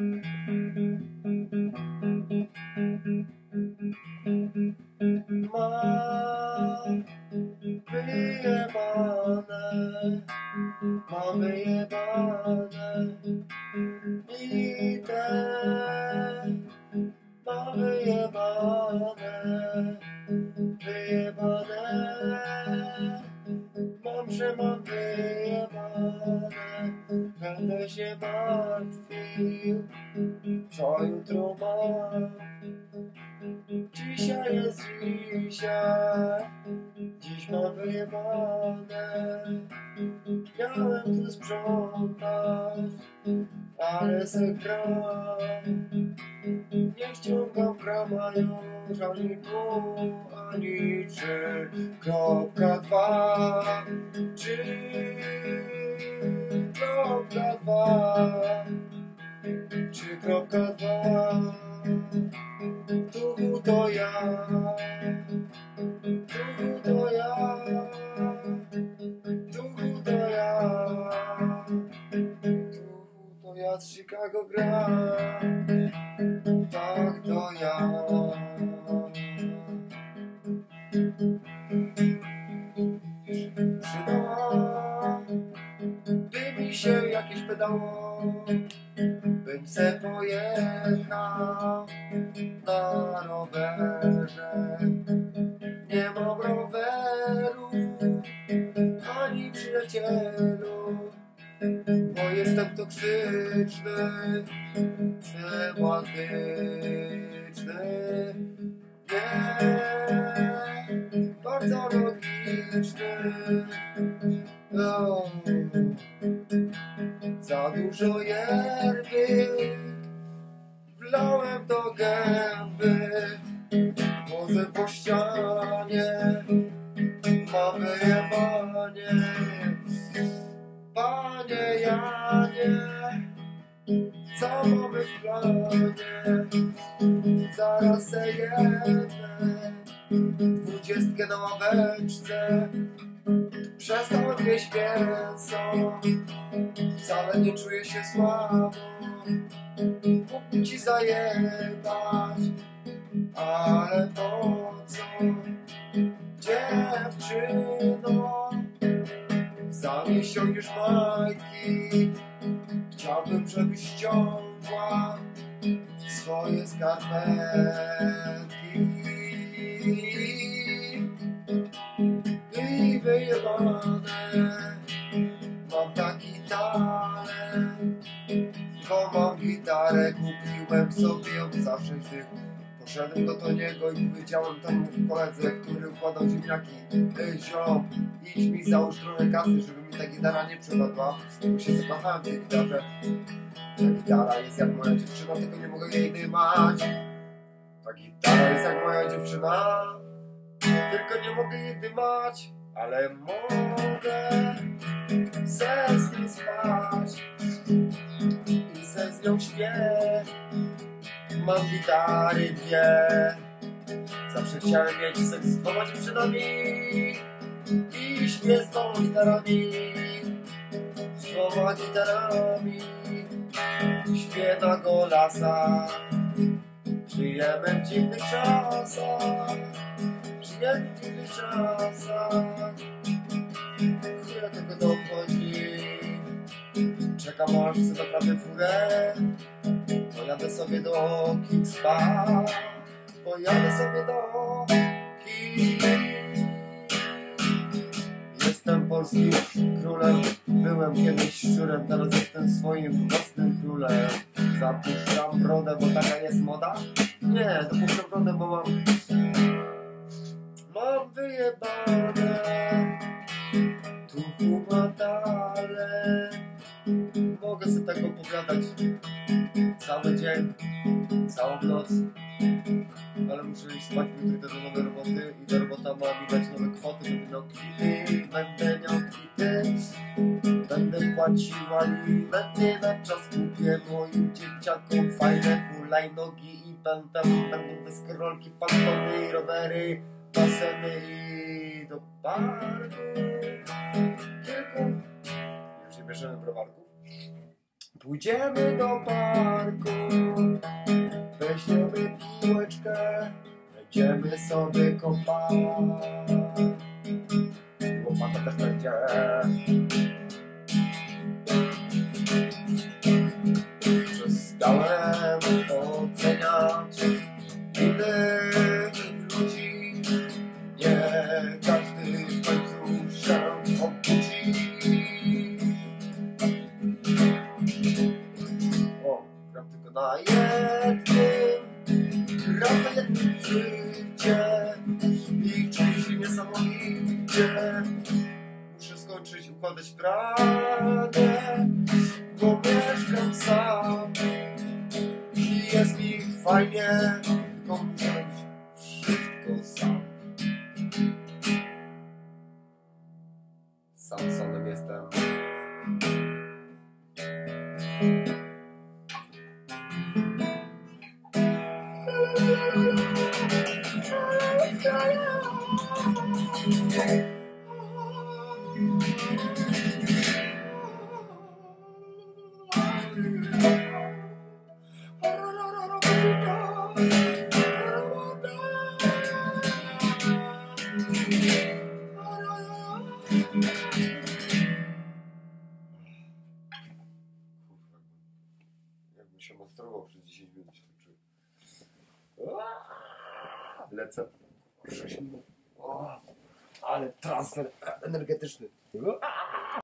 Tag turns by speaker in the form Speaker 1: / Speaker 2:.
Speaker 1: Ma wyjebane i te ma wyjebane, mam wyjebane, będę się martwił, co jutro mam. Dzisiaj jest dzisiaj, dziś mam wyjebane. Miałem tu sprzątać, ale se gram. Nie ściągam grama już ani pół, ani 3.2, 3.2, 3.2. Tu to ja, tu to ja, tu to ja, tu to ja z Chicago gram, tak to ja. Przydałoby mi się jakieś pedało, bym se pojechał na rowerze. Nie mam roweru ani przyjacielu, bo jestem toksyczny, tematyczny. Nie, bardzo logiczny. No. Za dużo yerby wlałem do gęby, chodzę po ścianie, mam wyjebanie. Panie Janie, co mamy w planie? Zaraz se jemy 20 na ławeczce. Przestał jeść mięso, wcale nie czuję się słabo. Mógłbym ci zajebać, ale po co? Dziewczyno, zamieść już majtki. Chciałbym, żebyś ściągła swoje skarpetki. I wyjebane, mam taki talent, bo mam gitarę, kupiłem sobie ją za 6 dych. Poszedłem do Toniego i powiedziałem temu koledze, który układał ziemniaki: ziom, idź mi załóż trochę kasy, żeby mi ta gitara nie przepadła, bo się zakochałem w tej gitarze. Ta gitara jest jak moja dziewczyna, tylko nie mogę jej dymać. Ta gitara jest jak moja dziewczyna, tylko nie mogę jej dymać, ale mogę se z nią spać i se z nią śpię. Mam gitary dwie, zawsze chciałem mieć seks z 2 dziewczynami i śpię z 2 gitarami, z 2 gitarami. Śpię na golasa, żyjemy w dziwnych czasach, żyjemy w dziwnych czasach. Chwilę tego dochodzi, czekam aż chcę naprawdę furę. Pojadę sobie do Kingspa, pojadę sobie do Kings. Jestem polskim królem, byłem kiedyś szczurem, teraz jestem swoim własnym królem. Zapuszczam brodę, bo taka jest moda? Nie, zapuszczam brodę, bo mam wyjebane. Tu ma talent, mogę sobie tak opowiadać cały dzień, całą noc, ale muszę iść spać, jutro do nowej roboty i ta robota ma mi dać nowe kwoty, żeby miał kwity. Będę miał kwity, będę płacił alimenty, na czas kupię moim dzieciakom fajne hulajnogi i będą deskorolki, pantony i rowery, baseny i do parku. Kilku, już nie bierzemy browarków. Pójdziemy do parku Będziemy sobie kopać. Łopata też będzie. Przestałem oceniać innych ludzi. Nie każdy w końcu się obudzi. O, gram tylko na jednym. Gram na jednym frycie i czuję się niesamowicie. Muszę skończyć układać pranie, bo mieszkam sam i jest mi fajnie, tylko muszę robić wszystko sam. Samsonem jestem. Jakbym się mastrował przez 10 minut się tak czuję. Lecę. 6 minut. Ale transfer energetyczny.